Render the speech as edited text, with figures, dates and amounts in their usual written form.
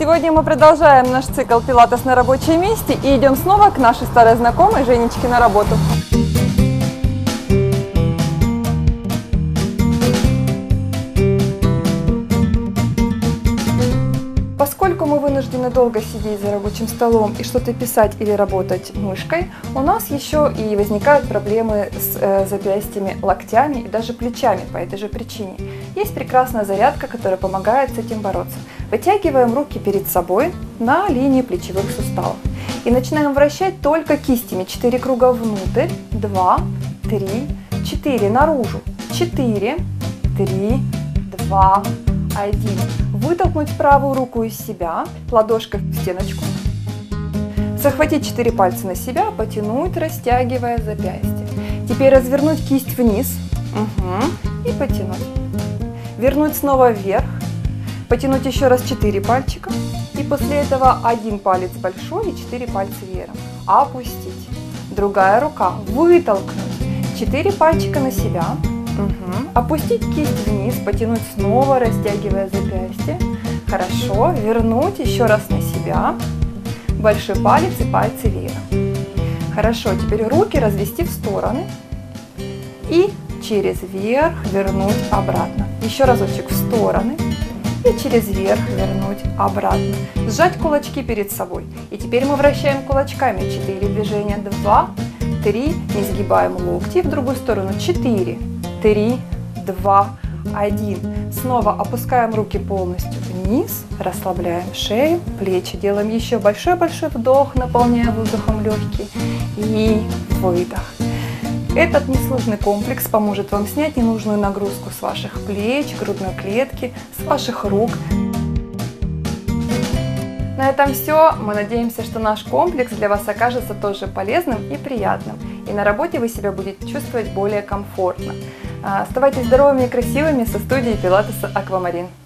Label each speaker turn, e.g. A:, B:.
A: Сегодня мы продолжаем наш цикл «Пилатес на рабочем месте» и идем снова к нашей старой знакомой Женечке на работу. Поскольку мы вынуждены долго сидеть за рабочим столом и что-то писать или работать мышкой, у нас еще и возникают проблемы с запястьями, локтями и даже плечами по этой же причине. Есть прекрасная зарядка, которая помогает с этим бороться. Вытягиваем руки перед собой на линии плечевых суставов и начинаем вращать только кистями. 4 круга внутрь, 2, 3, 4, наружу, 4, 3, 2, 1. Вытолкнуть правую руку из себя, ладошкой в стеночку. Захватить 4 пальца на себя, потянуть, растягивая запястье. Теперь развернуть кисть вниз и потянуть. Вернуть снова вверх, потянуть еще раз 4 пальчика. И после этого 1 палец большой и 4 пальца вверх. Опустить. Другая рука. Вытолкнуть. 4 пальчика на себя. Опустить кисть вниз, потянуть снова, растягивая запястье. Хорошо. Вернуть еще раз на себя. Большой палец и пальцы вверх. Хорошо. Теперь руки развести в стороны. И через верх вернуть обратно. Еще разочек в стороны. И через верх вернуть обратно. Сжать кулачки перед собой. И теперь мы вращаем кулачками. 4 движения. 2, 3. Не сгибаем локти. В другую сторону. 4, 3, 2, 1. Снова опускаем руки полностью вниз. Расслабляем шею, плечи. Делаем еще большой-большой вдох, наполняя воздухом легкие. И выдох. Этот несложный комплекс поможет вам снять ненужную нагрузку с ваших плеч, грудной клетки, с ваших рук. На этом все. Мы надеемся, что наш комплекс для вас окажется тоже полезным и приятным. И на работе вы себя будете чувствовать более комфортно. Оставайтесь здоровыми и красивыми со студией Пилатеса Аквамарин.